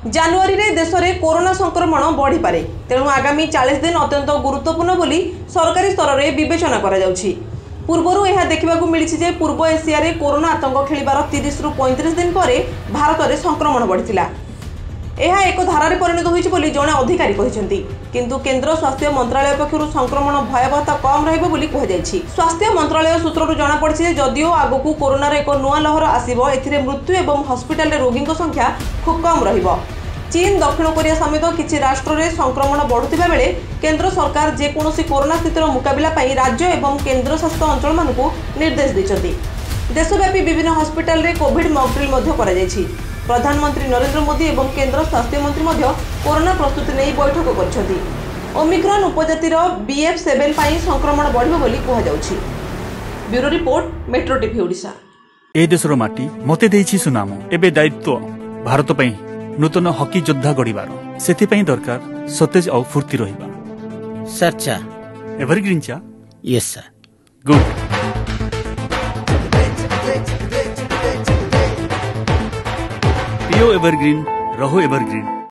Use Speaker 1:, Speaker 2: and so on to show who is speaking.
Speaker 1: ଜାନୁଆରୀ रे देश में कोरोना संक्रमण बढ़ी पारे तेणु आगामी 40 दिन अत्यंत गुरुत्वपूर्ण बोली सरकारी स्तर में विवेचना करा जाउछि। पूर्वरु यह देखा मिली जे पूर्व एशिया रे कोरोना आतंक खेलिबार 30 रु 35 दिन पर भारत में संक्रमण बढ़िथिला। यह एक धारारे परिणत होइछि बोली जणे अधिकारी कहिसेंती, किंतु केंद्र स्वास्थ्य मंत्रालय पक्षरु संक्रमण भयावहता कम रहइबो बोली कहा जायछि। स्वास्थ्य मंत्रालय सूत्ररु जणा पड़छि जे जदिओ आगकू कोरोनार एक नुआ लहर आसीबो एथिरे मृत्यु एवं हॉस्पिटल रे रोगी संख्या खूब कम रहिबो। चीन दक्षिण कोरिया समेत किछि राष्ट्र रे संक्रमण बढ़ुतिबा बेले केंद्र सरकार जेकोसी कोरोना स्थितिर मुकाबिला पई राज्य एवं केंद्र शासित अंचल मानकू निर्देश दैछथि। देशव्यापी विभिन्न हॉस्पिटल रे कोविड मॉक ड्रिल मध्य करा जायछि। प्रधानमंत्री नरेंद्र मोदी एवं केंद्र स्वास्थ्य मंत्री मध्य कोरोना प्रस्तुति नहीं बैठक करछथि। ओमिक्रॉन उपजातिर BF7 पई संक्रमण बढ़िबो बोली कहा जाउछि। Bureau report metro TV Odisha.
Speaker 2: ए देशर माटी मते देछि सुनाम। एबे दायित्व भारत पई नूतन हॉकी योद्धा गढ़िबार सेथि पई दरकार सतेज और फुर्ती रहिबा।
Speaker 3: सर चा
Speaker 2: एवरग्रीन चा?
Speaker 3: Yes sir.
Speaker 2: गुड। पियो एवरग्रीन, रहो एवरग्रीन।